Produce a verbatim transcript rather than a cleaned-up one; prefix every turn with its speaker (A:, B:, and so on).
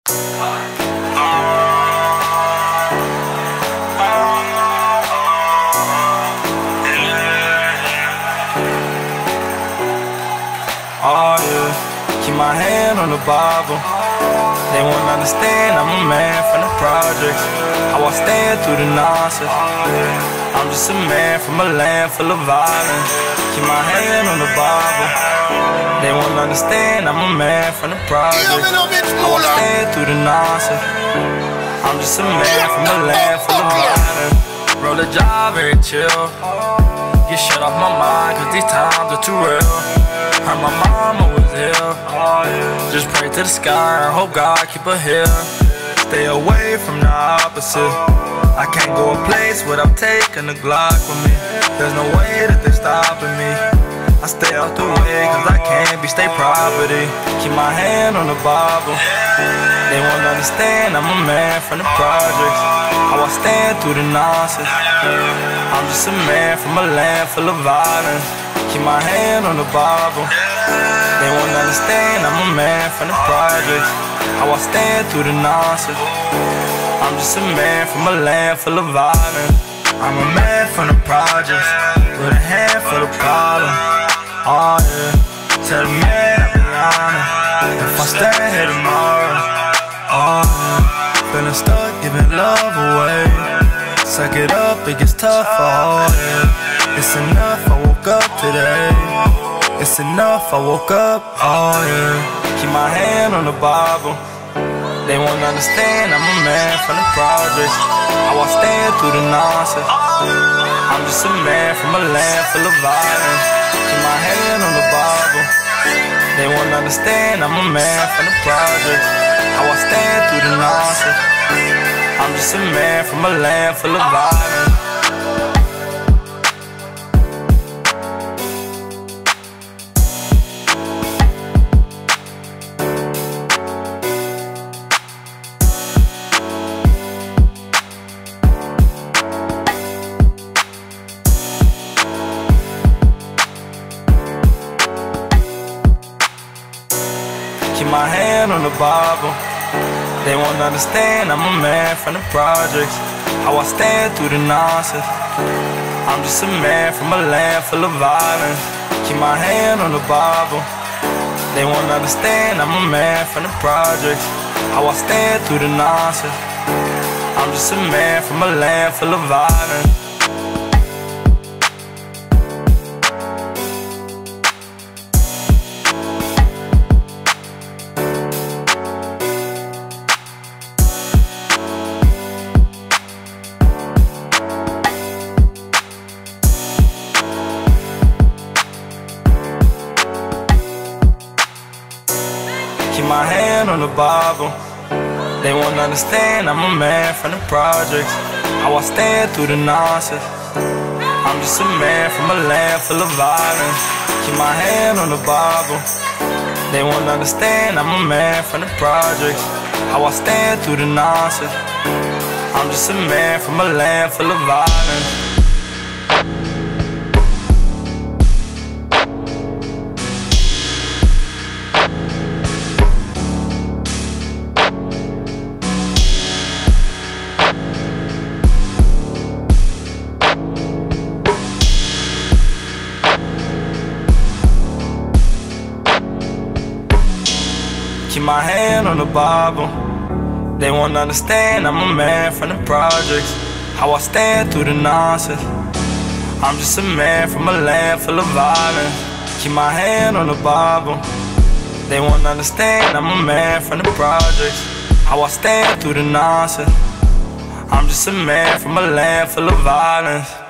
A: Oh yeah, keep my hand on the Bible. They won't understand I'm a man from the projects. How I stand through the nonsense. I'm just a man from a land full of violence. Keep my hand on the Bible. They won't understand I'm a man from the projects. How I stand through the nonsense. I'm just a man from a land full of violence. Roll a job, very chill. Get shut off my mind, cause these times are too real. Heard my mama was ill. Just pray to the sky and hope God keep her here. Stay away from the opposite. I can't go a place without taking a Glock with me. There's no way that they're stopping me. I stay out the way cause I can't be state property. Keep my hand on the Bible. They won't understand I'm a man from the projects. How I stand through the nonsense. I'm just a man from a land full of violence. Keep my hand on the Bible. They won't understand I'm a man from the projects. How I stand through the nonsense. I'm just a man from a land full of violence. I'm a man from the projects with a handful of problems. Oh yeah, tell the man I'll be honest if I stand here tomorrow. Oh yeah, feeling stuck, giving love away. Suck it up, it gets tough. Oh yeah, it's enough, I woke up today. It's enough, I woke up. Oh yeah, keep my hand on the Bible. They won't understand I'm a man from the projects. How I stand through the nonsense. I'm just a man from a land full of violence. Keep my hand on the Bible. They won't understand I'm a man from the projects. How I stand through the nonsense. I'm just a man from a land full of violence. Keep my hand on the Bible. They won't understand I'm a man from the projects. How I stand through the nonsense. I'm just a man from a land full of violence. Keep my hand on the Bible. They won't understand I'm a man from the projects. How I stand through the nonsense. I'm just a man from a land full of violence. Keep my hand on the Bible. They won't understand I'm a man from the projects. How I stand through the nonsense. I'm just a man from a land full of violence. Keep my hand on the Bible. They won't understand I'm a man from the projects. How I stand through the nonsense. I'm just a man from a land full of violence. Keep my hand on the Bible. They won't understand I'm a man from the projects. How I stand through the nonsense. I'm just a man from a land full of violence. Keep my hand on the Bible. They won't understand I'm a man from the projects. How I stand through the nonsense. I'm just a man from a land full of violence.